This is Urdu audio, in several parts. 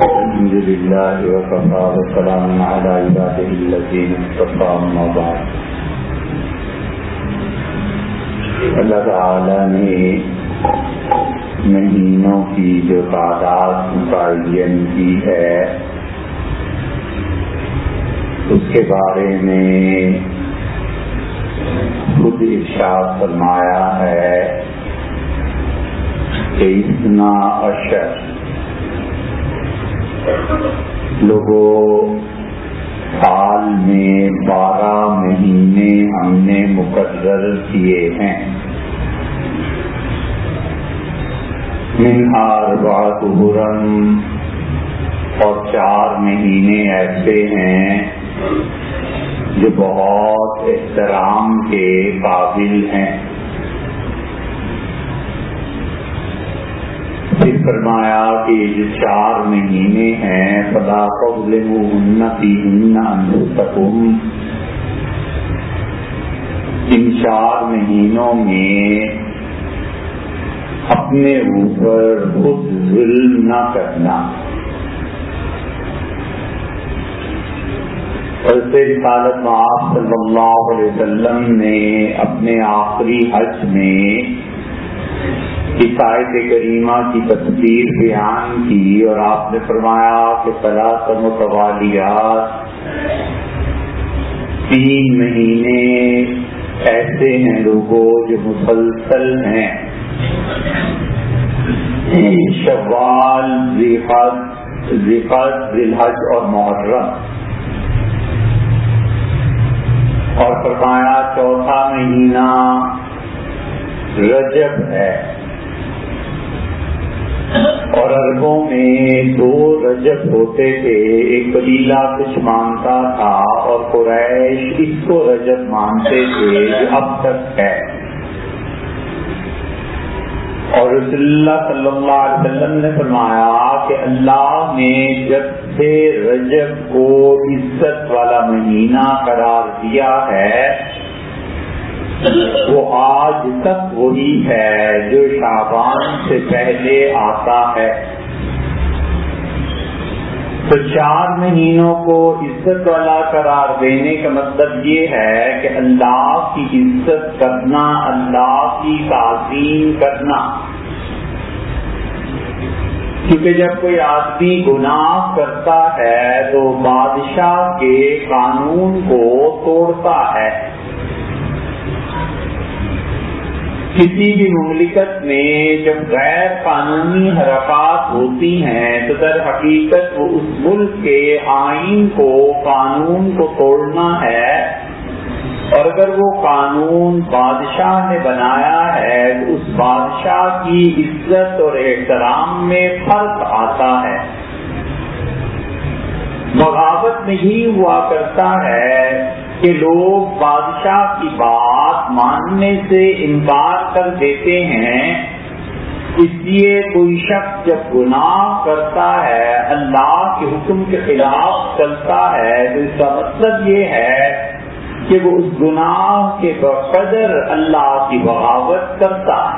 الحمد لله وكفى وسلام على عباده الذين اصطفى أما بعد. اللہ تعالی نے مہینوں کی جو تعداد متعین کی ہے اس کے بارے میں خود ارشاد فرمایا ہے کہ اتنا اشر لوگوں سال میں 12 مہینے ہم نے مقرر کیے ہیں. منہا اربعۃ حرم، اور 4 مہینے ایسے ہیں جو بہت احترام کے قابل ہیں. پھر فرمایا کہ یہ جو 4 مہینے ہیں فلا تظلموهن فیہن انفسکم، ان 4 مہینوں میں اپنے اوپر خود ظلم نہ کرنا. حضرت رسالت مآب صلی اللہ علیہ وسلم نے اپنے آخری حج میں اس آیت کریمہ کی تفسیر بیان کی اور آپ نے فرمایا کہ ثلاث متوالیات، 3 مہینے ایسے ہیں لوگوں جو مسلسل ہیں، شوال، ذوالحجہ، ذوالحج اور محرم. اور فرمایا چوتھا مہینہ رجب ہے، اور عربوں میں 2 رجب ہوتے تھے، ایک قبیلہ کچھ مانتا تھا اور قریش اس کو رجب مانتے تھے جو اب تک ہے. اور رسول اللہ صلی اللہ علیہ وسلم نے فرمایا کہ اللہ نے جب سے رجب کو عزت والا مہینہ قرار دیا ہے وہ آج تک وہی ہے جو شعبان سے پہلے آتا ہے. تو 4 مہینوں کو عزت والا قرار دینے کا مطلب یہ ہے کہ اللہ کی عزت کرنا، اللہ کی تعظیم کرنا. کیونکہ جب کوئی آدمی گناہ کرتا ہے تو بادشاہ کے قانون کو توڑتا ہے. کسی بھی مملکت میں جب غیر قانونی حرکات ہوتی ہیں تو در حقیقت وہ اس ملک کے آئین کو، قانون کو توڑنا ہے، اور اگر وہ قانون بادشاہ نے بنایا ہے تو اس بادشاہ کی عزت اور احترام میں فرق آتا ہے. بغاوت میں ہی ہوا کرتا ہے کہ لوگ بادشاہ کی بات ماننے سے انکار کر دیتے ہیں. اس لیے کوئی شخص جب گناہ کرتا ہے، اللہ کے حکم کے خلاف چلتا ہے، تو اس کا مطلب یہ ہے کہ وہ اس گناہ کے بقدر اللہ کی بغاوت کرتا ہے.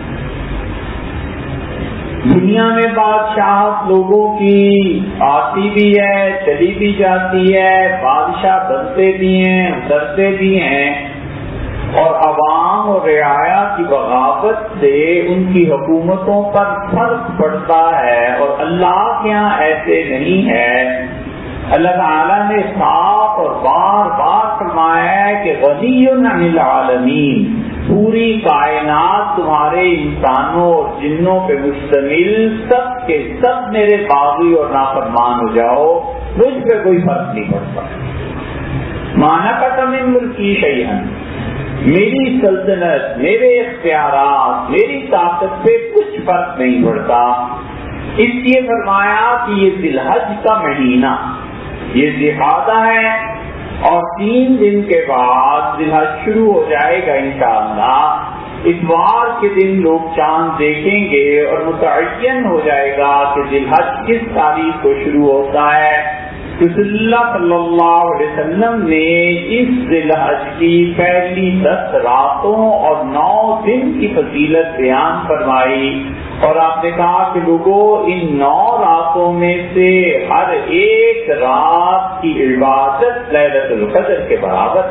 دنیا میں بادشاہت لوگوں کی آتی بھی ہے، چلی بھی جاتی ہے، بادشاہ بنتے بھی ہیں، اترتے بھی ہیں، اور عوام اور رعایا کی بغاوت سے ان کی حکومتوں پر فرق پڑتا ہے. اور اللہ کے یہاں ایسے نہیں ہے. اللہ تعالیٰ نے صاف اور بار بار فرمایا ہے کہ غنی عن العالمین، پوری کائنات تمہارے انسانوں اور جنوں پہ مشتمل، سب کے سب میرے باغی اور نافرمان ہو جاؤ، مجھ پہ کوئی فرق نہیں پڑتا. مانا کا من ملکی شیئا، میری سلطنت، میرے اختیارات، میری طاقت پہ کچھ فرق نہیں پڑتا. اس لیے فرمایا کہ یہ ذوالحج کا مہینہ، یہ ذوالقعدہ ہے، اور 3 دن کے بعد ذوالحج شروع ہو جائے گا انشاءاللہ. اتوار کے دن لوگ چاند دیکھیں گے اور متعین ہو جائے گا کہ ذوالحج کس تاریخ کو شروع ہوتا ہے. رسول اللہ صلی اللہ علیہ وسلم نے اس ذی الحج کی پہلی 10 راتوں اور 9 دن کی فضیلت بیان فرمائی، اور آپ نے کہا کہ لوگوں ان 9 راتوں میں سے ہر ایک رات کی عبادت لیلۃ القدر کے برابر۔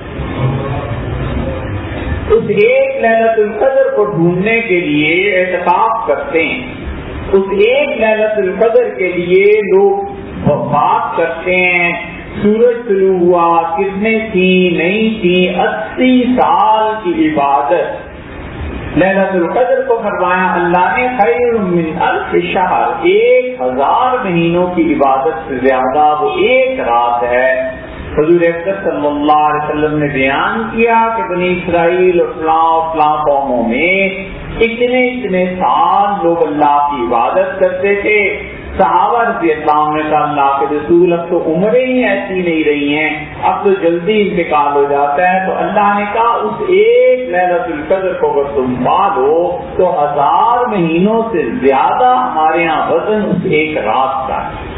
اس ایک لیلۃ القدر کو ڈھونڈنے کے لیے اعتکاف کرتے ہیں، اس ایک لیلۃ القدر کے لیے لوگ بات کرتے ہیں، سورج طلوع ہوا کتنے تھی نہیں تھی، 80 سال کی عبادت لیلۃ القدر کو فرمایا اللہ نے خیر من 1000 شہر، 1000 مہینوں کی عبادت سے زیادہ وہ ایک رات ہے۔ حضور اکرم صلی اللہ علیہ وسلم نے بیان کیا کہ بنی اسرائیل اور فلاں قوموں میں اتنے سال لوگ اللہ کی عبادت کرتے تھے۔ صحابہ رضی اللہ عنہ نے کہا اللہ کے رسول اب تو عمریں ہی ایسی نہیں رہی ہیں، اب تو جلدی انتقال ہو جاتا ہے، تو اللہ نے کہا اس ایک لیلۃ القدر کو اگر تم پالو تو 1000 مہینوں سے زیادہ ہمارے یہاں وزن اس ایک رات کا ہے۔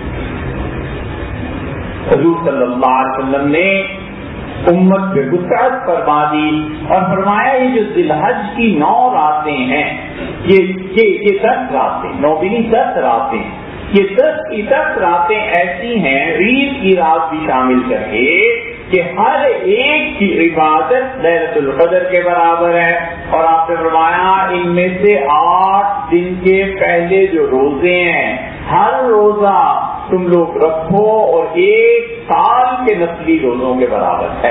حضور صلی اللہ علیہ وسلم نے امت پہ وسعت فرما دی اور فرمایا یہ جو ذی الحج کی 9 راتیں ہیں، یہ 10 راتیں، 9 بھی نہیں 10 راتیں، یہ 10 کی 10 راتیں ایسی ہیں، عید کی رات بھی شامل کر کے، کہ ہر ایک کی عبادت لیلۃ القدر کے برابر ہے۔ اور آپ نے فرمایا ان میں سے 8 دن کے پہلے جو روزے ہیں، ہر روزہ تم لوگ رکھو اور 1 سال کے نفلی روزوں کے برابر ہے۔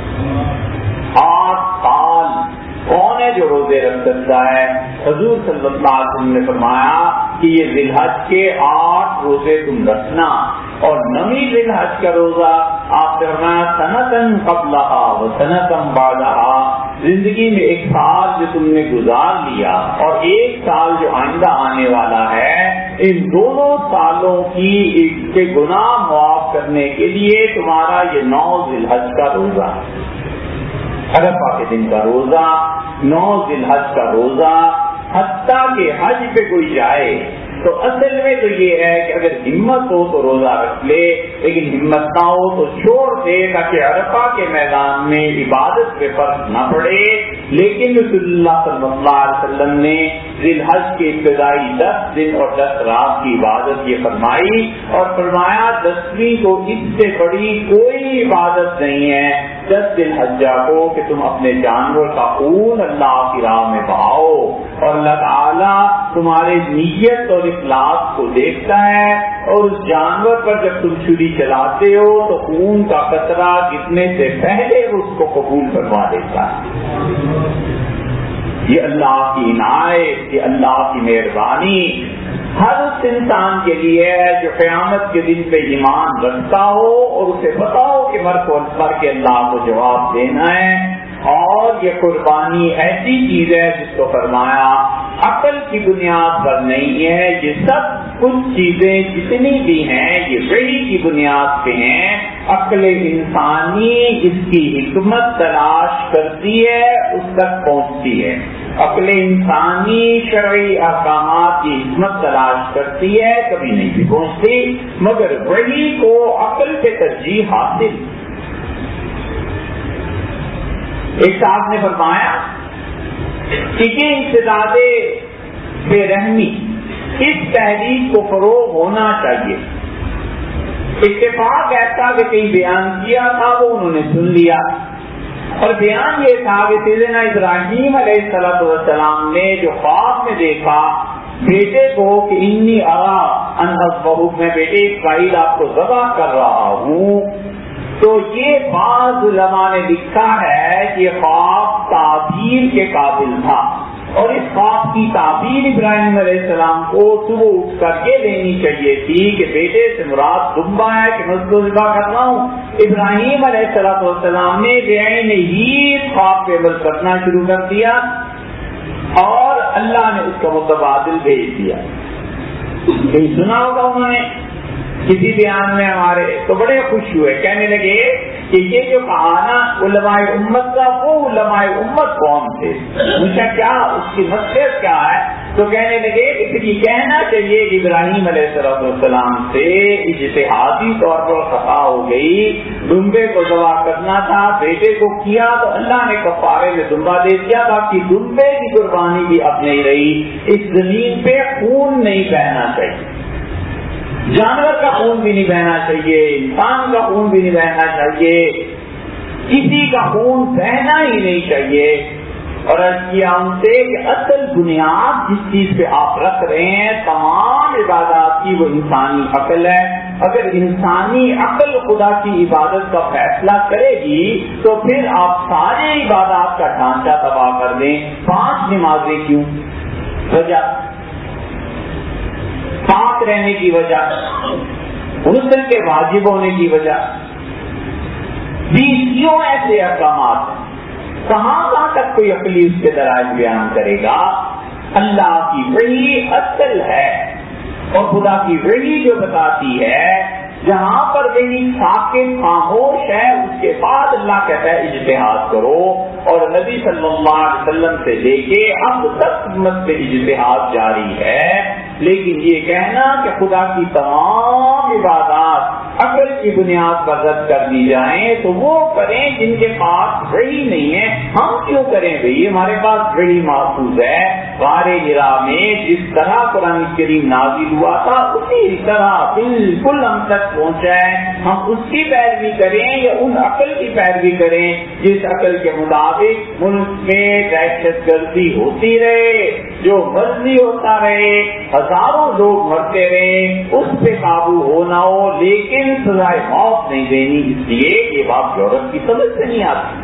8 سال کون ہے جو روزے رکھ سکتا ہے؟ حضور صلی اللہ علیہ وسلم نے فرمایا کہ یہ ذی الحج کے 8 روزے تم رکھنا، اور 9ویں ذی الحج کا روزہ آپ نے فرمایا سنتن قبلہا و سنتن بعدہا، زندگی میں 1 سال جو تم نے گزار لیا اور 1 سال جو آئندہ آنے والا ہے، ان دونوں سالوں کے گناہ معاف کرنے کے لیے تمہارا یہ 9 ذی الحج کا روزہ، عرفہ کے دن کا روزہ، 9 ذی الحج کا روزہ، حتیٰ کہ حج پہ کوئی جائے تو اصل میں تو یہ ہے کہ اگر ہمت ہو تو روزہ رکھ لے، لیکن ہمت نہ ہو تو چھوڑ دے تاکہ عرفہ کے میدان میں عبادت پہ فرق نہ پڑے۔ لیکن رسول اللہ صلی اللہ علیہ وسلم نے ذی الحج کے ابتدائی 10 دن اور 10 رات کی عبادت یہ فرمائی، اور فرمایا 10ویں کو اس سے بڑی کوئی عبادت نہیں ہے 10 ذی الحجہ کو کہ تم اپنے جانور کا خون اللہ کی راہ میں بہاؤ، اور اللہ تعالیٰ تمہارے نیت اور اخلاص کو دیکھتا ہے، اور اس جانور پر جب تم چھری چلاتے ہو تو خون کا قطرہ گرنے سے پہلے اس کو قبول فرما دیتا ہے۔ یہ اللہ کی عنایت، یہ اللہ کی مہربانی ہر اس انسان کے لیے ہے جو قیامت کے دن پہ ایمان رکھتا ہو اور اسے پتا ہو کہ مر کے اللہ کو جواب دینا ہے۔ اور یہ قربانی ایسی چیز ہے جس کو فرمایا عقل کی بنیاد پر نہیں ہے، یہ سب کچھ چیزیں جتنی بھی ہیں یہ وحی کی بنیاد پہ ہیں۔ عقل انسانی اس کی حکمت تلاش کرتی ہے، اس تک پہنچتی ہے۔ عقل انسانی شرعی احکامات کی حکمت تلاش کرتی ہے، کبھی نہیں بھی پہنچتی، مگر وحی کو عقل پہ ترجیح حاصل۔ ایک صاحب نے فرمایا کہ یہ امتداد بے رحمی اس تحریک کو فروغ ہونا چاہیے۔ اتفاق ایسا کہ کئی بیان کیا تھا وہ انہوں نے سن لیا، اور بیان یہ تھا کہ سیدنا ابراہیم علیہ السلام نے جو خواب میں دیکھا بیٹے کو کہ انی ارا ان اذبحک، میں بیٹے اسماعیل آپ کو ذبح کر رہا ہوں، تو یہ بعض علماء نے لکھا ہے کہ یہ خواب تعبیر کے قابل تھا، اور اس خواب کی تعبیر ابراہیم علیہ السلام کو صبح اٹھ کر یہ لینی چاہیے تھی کہ بیٹے سے مراد دمبا ہے کہ میں اس کو ذبح کر رہا ہوں۔ ابراہیم علیہ السلام نے بعین ہی اس خواب پہ عمل کرنا شروع کر دیا، اور اللہ نے اس کا متبادل بھیج دیا۔ کہیں سنا ہوگا انہوں نے کسی بیان میں ہمارے، تو بڑے خوش ہوئے، کہنے لگے کہ یہ جو کہانا علماء امت کا، وہ علماء امت کون تھے؟ مجھے کیا اس کی مقصد کیا ہے؟ تو کہنے لگے کہ پھر یہ کہنا چاہیے کہ ابراہیم علیہ السلام سے اجتہادی طور پر خطا ہو گئی، دمبے کو ذبح کرنا تھا، بیٹے کو کیا تو اللہ نے کفارے میں دمبا دے دیا، باقی دمبے کی قربانی بھی اب نہیں رہی۔ اس زمین پہ خون نہیں بہنا چاہیے، جانور کا خون بھی نہیں بہنا چاہیے، انسان کا خون بھی نہیں بہنا چاہیے، کسی کا خون بہنا ہی نہیں چاہیے۔ اور کیا ان سے کہ اصل بنیاد جس چیز پہ آپ رکھ رہے ہیں تمام عبادات کی وہ انسانی عقل ہے۔ اگر انسانی عقل خدا کی عبادت کا فیصلہ کرے گی تو پھر آپ سارے عبادات کا ڈھانچہ تباہ کر دیں۔ 5 نمازیں کیوں؟ وجہ پاک رہنے کی وجہ، غسل کے واجب ہونے کی وجہ، 20 ایسے احکامات ہیں، کہاں تک کوئی عقلی اس کے درائز بیان کرے گا؟ اللہ کی وحی اصل ہے، اور خدا کی وحی جو بتاتی ہے جہاں پر وحی ساکت خاموش ہے اس کے بعد اللہ کہتا ہے اجتہاد کرو، اور نبی صلی اللہ علیہ وسلم سے لے کے اب تک امت سے اجتہاد جاری ہے۔ لیکن یہ کہنا کہ خدا کی تمام عبادات عقل کی بنیاد پر رد کر دی جائیں تو وہ کریں جن کے پاس وحی نہیں ہے۔ ہم کیوں کریں بھائی؟ ہمارے پاس وحی محفوظ ہے، غار حرا میں جس طرح قرآن کریم نازل ہوا تھا اسی طرح بالکل ہم تک پہنچا ہے۔ ہم اس کی پیروی کریں یا ان عقل کی پیروی کریں جس عقل کے مطابق ملک میں دہشت گردی ہوتی رہے، جو مرضی ہوتا رہے، ہزاروں لوگ مرتے رہے، اس پہ قابو ہونا ہو، لیکن سزائے موت نہیں دینی۔ اس لیے یہ بات یورپ کی سمجھ سے نہیں آتی۔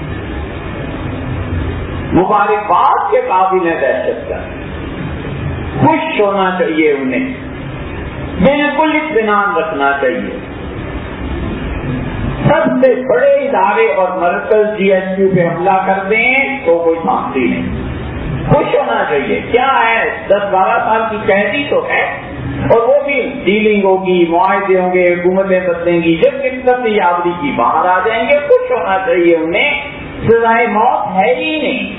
مبارکباد کے قابل ہے دہشت گرد، خوش ہونا چاہیے انہیں، بالکل اطمینان رکھنا چاہیے۔ سب سے بڑے ادارے اور مرکز جی ایس کیو پہ حملہ کر دیں تو کوئی سانسی نہیں، خوش ہونا چاہیے۔ کیا ہے 10-12 سال کی قیدی تو ہے، اور وہ بھی ڈیلنگ ہوگی، معاہدے ہوں گے، حکومتیں بدلیں گی، جب قسمت یاوری کی باہر آ جائیں گے خوش ہونا چاہیے انہیں۔ سزائے موت ہے ہی نہیں،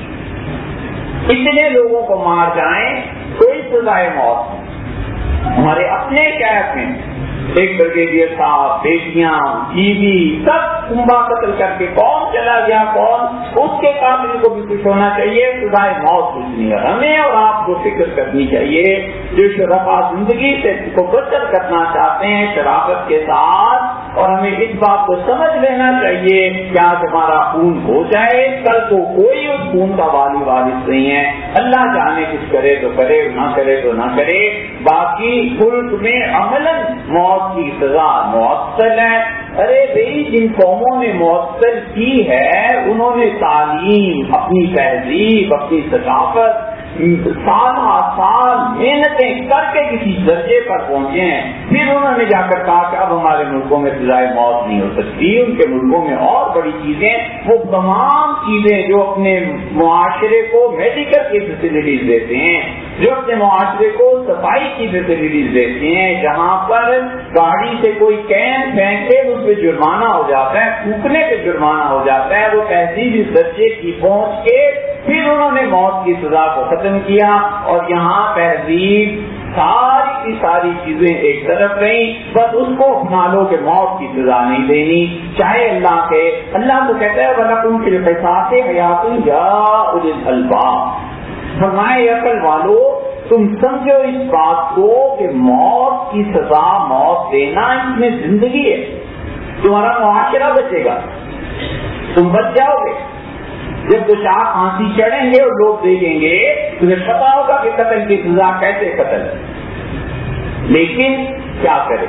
اتنے لوگوں کو مار جائیں کوئی سزائے موت نہیں۔ ہمارے اپنے کیف ہیں، ایک بریگیڈیئر صاحب، بیٹیاں، بیوی، سب کنبا قتل کر کے کون چلا گیا، کون اس کے قاتل کو بھی خوش ہونا چاہیے۔ سزائے موت کچھ نہیں ہے، ہمیں اور آپ کو فکر کرنی چاہیے جو شرفا زندگی سے کو بچت کرنا چاہتے ہیں شرافت کے ساتھ، اور ہمیں اس بات کو سمجھ لینا چاہیے کہ آج ہمارا خون ہو جائے کل کو کوئی اس خون کا والی وارث نہیں ہے۔ اللہ جانے کچھ کرے تو کرے، نہ کرے تو نہ کرے، باقی ملک میں عملاً موت کی سزا معطل ہے۔ ارے بھائی جن قوموں نے معطل کی ہے انہوں نے تعلیم، اپنی تہذیب، اپنی ثقافت سال سال محنتیں کر کے کسی درجے پر پہنچے ہیں، پھر انہوں نے جا کر کہا کہ اب ہمارے ملکوں میں سزائے موت نہیں ہو سکتی۔ ان کے ملکوں میں اور بڑی چیزیں، وہ تمام چیزیں جو اپنے معاشرے کو میڈیکل کی فیسلٹیز دیتے ہیں، جو اپنے معاشرے کو صفائی کی فیسلٹیز دیتے ہیں، جہاں پر گاڑی سے کوئی کین پھینکے اس پہ جرمانہ ہو جاتا ہے، تھوکنے پہ جرمانہ ہو جاتا ہے، وہ تہذیب اس درجے کی پہنچ کے پھر انہوں نے موت کی سزا کو ختم کیا، اور یہاں تہذیب ساری کی ساری چیزیں ایک طرف رہیں، بس اس کو اپنا لو کہ موت کی سزا نہیں دینی، چاہے اللہ کے اللہ کو کہتا ہے وَلَكُمْ فِي الْقِصَاصِ حَيَاةٌ يَا أُولِي الْأَلْبَابِ، فرمائے عقل والو تم سمجھو اس بات کو کہ موت کی سزا موت دینا اس میں زندگی ہے، تمہارا معاشرہ بچے گا، تم بچ جاؤ گے۔ جب تو چار پھانسی چڑھیں گے اور لوگ دیکھیں گے تمہیں پتا ہوگا کہ قتل کی سزا کیسے قتل ہے، لیکن کیا کرے،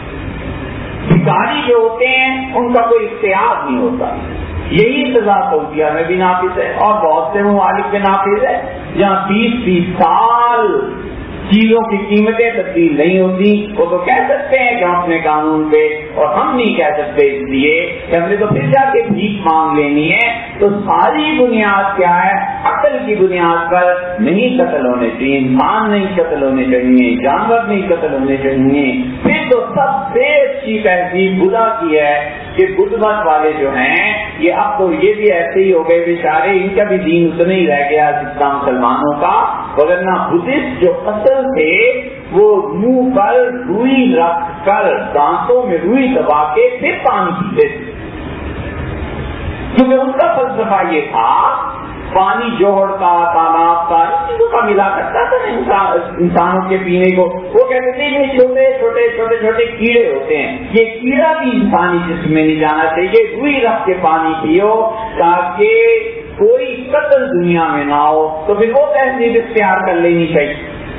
بھکاری جو ہوتے ہیں ان کا کوئی اختیار نہیں ہوتا۔ یہی سزا سعودیہ میں بھی نافذ ہے اور بہت سے ممالک میں نافذ ہے جہاں 20 سال چیزوں کی قیمتیں تبدیل نہیں ہوتی۔ وہ تو کہہ سکتے ہیں کہ ہم اپنے قانون پہ، اور ہم نہیں کہہ سکتے اس لیے کہ ہم نے تو پھر جا کے بھیک مانگ لینی ہے۔ تو ساری بنیاد کیا ہے؟ عقل کی بنیاد پر نہیں قتل ہونے چاہیے، انسان نہیں قتل ہونے چاہیے، جانور نہیں قتل ہونے چاہیے۔ پھر تو سب سے اچھی تہذیب خدا کی ہے کہ بدھ مت والے جو ہیں یہ اب تو یہ بھی ایسے ہی ہو گئے بیچارے، ان کا بھی دین اتنا ہی رہ گیا جتنا مسلمانوں کا، وگرنہ بدھسٹ جو اصل تھے وہ منہ پر روئی رکھ کر دانتوں میں روئی دبا کے پھر پانی پیتے تھے، کیونکہ ان کا فلسفہ یہ تھا پانی جوہر کا، تالاب کا، ان چیزوں کا ملا کرتا تھا انسانوں کے پینے کو۔ وہ کہتے تھے یہ چھوٹے کیڑے ہوتے ہیں، یہ کیڑا بھی انسانی جسم میں نہیں جانا چاہیے، روئی رکھ کے پانی پیو تاکہ کوئی قتل دنیا میں نہ ہو، تو پھر وہ تہذیب اختیار کر لینی چاہیے۔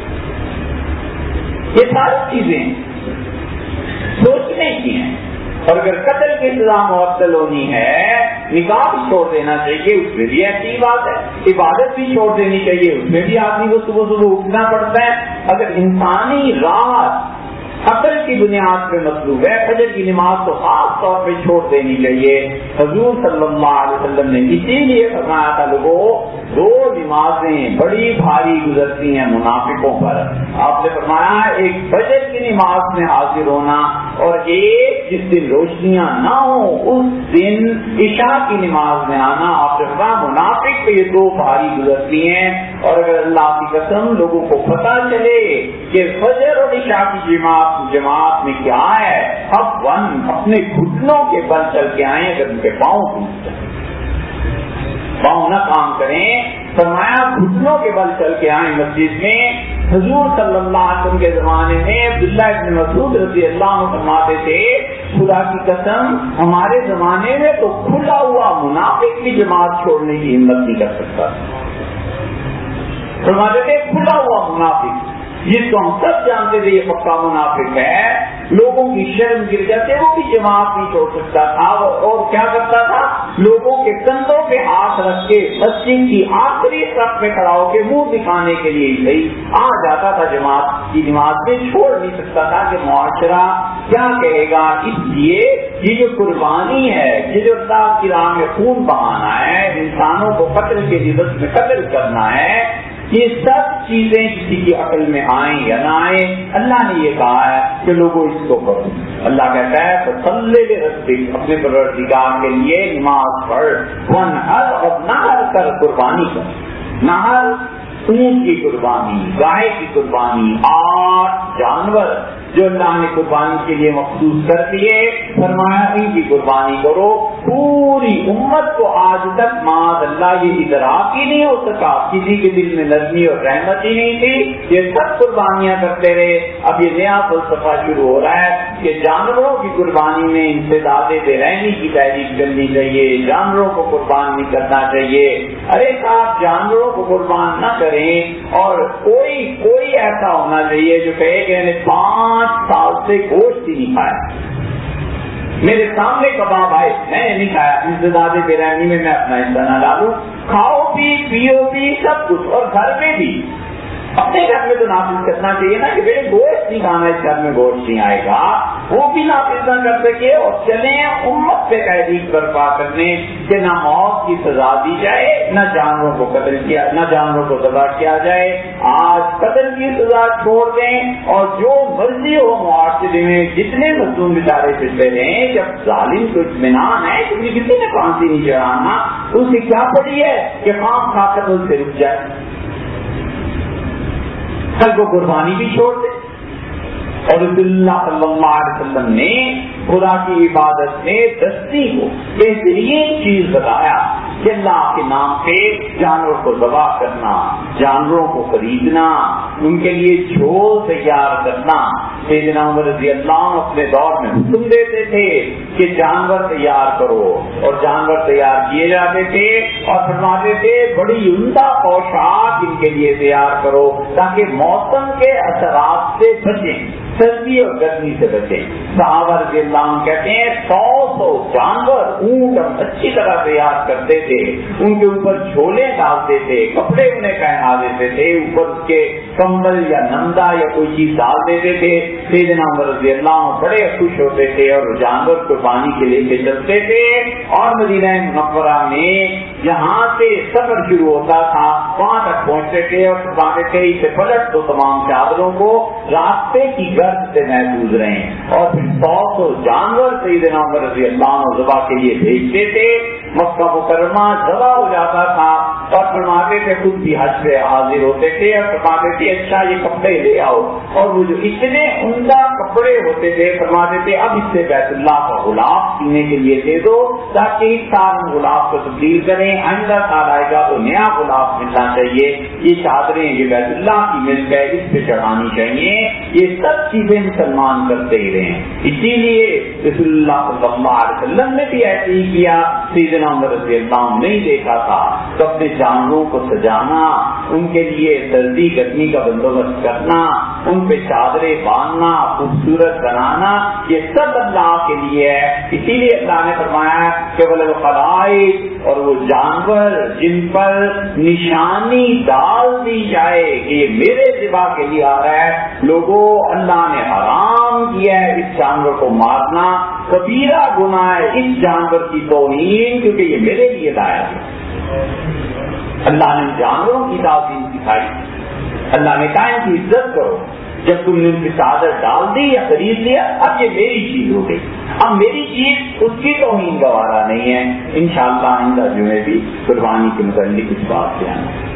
یہ ساری چیزیں سوچنے کی ہیں، اور اگر قتل کی سزا معطل ہونی ہے، نکاح بھی چھوڑ دینا چاہیے، اس میں بھی ایسی بات ہے، عبادت بھی چھوڑ دینی چاہیے، اس میں بھی آدمی کو صبح صبح اٹھنا پڑتا ہے۔ اگر انسانی رات عقل کی بنیاد پہ مطلوب ہے، فجر کی نماز تو خاص طور پہ چھوڑ دینی چاہیے۔ حضور صلی اللہ علیہ وسلم نے اسی لیے فرمایا تھا لوگوں دو نمازیں بڑی بھاری گزرتی ہیں منافقوں پر۔ آپ نے فرمایا ایک فجر کی نماز میں حاضر ہونا، اور ایک جس دن روشنیاں نہ ہوں اس دن عشاء کی نماز میں آنا۔ آپ نے فرمایا منافق پہ یہ دو بھاری گزرتی ہیں، اور اگر اللہ کی قسم لوگوں کو پتہ چلے کہ فجر اور عشاء کی جماعت میں کیا ہے، اب اپنے گھٹنوں کے بل چل کے آئیں، اگر ان کے پاؤں نہ کام کریں، فرمایا گھٹنوں کے بل چل کے آئیں مسجد میں۔ حضور صلی اللہ علیہ وسلم کے زمانے میں عبداللہ ابن مسعود رضی اللہ عنہ فرماتے تھے خدا کی قسم ہمارے زمانے میں تو کھلا ہوا منافق کی جماعت چھوڑنے کی ہمت نہیں کر سکتا۔ فرماتے تھے کھلا ہوا منافق جس کو ہم سب جانتے تھے یہ پکا منافق ہے، لوگوں کی شرم گر جاتے وہ بھی جماعت نہیں چھوڑ سکتا تھا، اور کیا کرتا تھا لوگوں کے کندھوں پہ ہاتھ رکھ کے مسجد کی آخری صف میں کھڑا ہو کے منہ دکھانے کے لیے صحیح آ جاتا تھا جماعت کی نماز میں، چھوڑ نہیں سکتا تھا کہ معاشرہ کیا کہے گا۔ اس لیے یہ جو قربانی ہے، یہ جو اللہ کی راہ میں خون بہانا ہے، انسانوں کو قتل کے عزت میں قتل کرنا ہے، یہ سب چیزیں کسی کی عقل میں آئیں یا نہ آئیں، اللہ نے یہ کہا ہے کہ لوگوں اس کو کرو۔ اللہ کہتا ہے فصلی لربک، اپنے پروردگار کے لیے نماز پڑھ، وانحر، اور نحر کر قربانی کر، نحر اونٹ کی قربانی، گائے کی قربانی، 8 جانور جو اللہ نے قربانی کے لیے مخصوص کر دیے، فرمایا ان کی قربانی کرو۔ پوری امت کو آج تک معاذ اللہ یہ ادراک ہی نہیں ہو سکا، کسی کے دل میں نرمی اور رحمت ہی نہیں تھی، یہ سب قربانیاں کرتے رہے۔ اب یہ نیا فلسفہ شروع ہو رہا ہے کہ جانوروں کی قربانی میں انسداد بے رحمی کی تحریک کرنی چاہیے، جانوروں کو قربان نہیں کرنا چاہیے۔ ارے صاحب جانوروں کو قربان نہ کریں، اور کوئی ایسا ہونا چاہیے جو کہے کہ میں نے 5 سال سے گوشت ہی نہیں کھایا، میرے سامنے کباب آئے میں نہیں کھایا، انسداد بے رحمی میں اپنا حصہ نہ ڈالوں۔ کھاؤ بھی پیو بھی سب کچھ، اور گھر میں بھی اپنے گھر میں تو نافذ کرنا چاہیے نا کہ میرے گوشت نہیں کھانا، اس گھر میں گوشت نہیں آئے گا، وہ بھی نافذ نہ کر سکے، اور چلیں امت پہ تحریک برپا کرنے کہ نہ موت کی سزا دی جائے، نہ جانوروں کو قتل کیا، نہ جانوروں کو ذبح کیا جائے۔ آج قتل کی سزا چھوڑ دیں، اور جو مرضی ہو معاشرے میں جتنے مظلوم بیچارے پھرتے رہیں، جب ظالم کو اطمینان ہے کہ کسی نے پھانسی نہیں چڑھانا، اس سے کیا پڑی ہے کہ خام کھا کر ان سے رک جائے، کل کو قربانی بھی چھوڑ دے۔ اور رسول اللہ صلی اللہ علیہ وسلم نے خدا کی عبادت میں دستی کو بہترین چیز بتایا کہ اللہ کے نام پہ جانوروں کو ذبح کرنا، جانوروں کو خریدنا، ان کے لیے جھول تیار کرنا۔ سیدنا عمر رضی اللہ عنہ اپنے دور میں حکم دیتے تھے کہ جانور تیار کرو، اور جانور تیار کیے جاتے تھے، اور فرماتے تھے بڑی عمدہ پوشاک ان کے لیے تیار کرو تاکہ موسم کے اثرات سے بچیں، سردی اور گرمی سے بچیں۔ صحابہ رضی اللہ عنہ کہتے ہیں 100 جانور اونٹ ہم اچھی طرح تیار کرتے تھے، ان کے اوپر جھولے ڈالتے تھے، کپڑے انہیں پہنا دیتے تھے، اوپر اس کے کمبل یا نمدا یا کوئی چیز ڈال دیتے تھے۔ سیدنا عمر رضی اللہ عنہ بڑے خوش ہوتے تھے اور جانور قربانی کے لے کے چلتے تھے، اور مدینہ منورہ میں جہاں سے سفر شروع ہوتا تھا وہاں تک پہنچتے تھے، اور فرماتے تھے اسے پلٹ تو تمام چادروں کو راستے کی گرد سے محفوظ رہیں، اور پھر 100 جانور سیدنا عمر رضی اللہ عنہ ذبح کے لیے بھیجتے تھے۔ مکہ مکرمہ ذبح ہو جاتا تھا، اور فرماتے تھے خود بھی حج پہ حاضر ہوتے تھے اور فرماتے تھے اچھا یہ کپڑے لے آؤ، اور وہ جو اتنے عمدہ کپڑے ہوتے تھے فرماتے تھے اب اس سے بیت اللہ کا غلاف سینے کے لیے دے دو تاکہ اس سال ہم غلاف کو تبدیل کریں، آئندہ سال آئے گا تو نیا غلاف ملنا چاہیے، یہ چادریں یہ بیت اللہ کی ملک ہے اس پہ چڑھانی چاہیے، یہ سب چیزیں مسلمان کرتے ہی رہے ہیں۔ اسی لیے رسول اللہ صلی اللہ علیہ وسلم نے بھی ایسے ہی کیا، سیدنا عمر رضی اللہ عنہ نہیں دیکھا تھا تو اپنے جانوروں کو سجانا، ان کے لیے سردی گرمی کا بندوبست کرنا، ان پہ چادریں باندھنا، خوبصورت بنانا، یہ سب اللہ کے لیے ہے۔ اسی لیے اللہ نے فرمایا کہ والقلائد، اور وہ جانور جن پر نشانی ڈال دی جائے کہ یہ میرے ذبح کے لیے آ رہا ہے، لوگوں اللہ نے حرام کیا ہے اس جانور کو مارنا، کبیرہ گناہ ہے اس جانور کی توہین کیونکہ یہ میرے لیے لایا ہے۔ اللہ نے جانوروں کی تعظیم سکھائی، اللہ نے کہا ان کی عزت کرو، جب تم نے ان کی چادر ڈال دی یا خرید لیا اب یہ میری چیز ہو گئی، اب میری چیز اس کی توہین گوارا نہیں ہے۔ انشاءاللہ آئندہ جمعے بھی قربانی کے متعلق اس بات سے آنا۔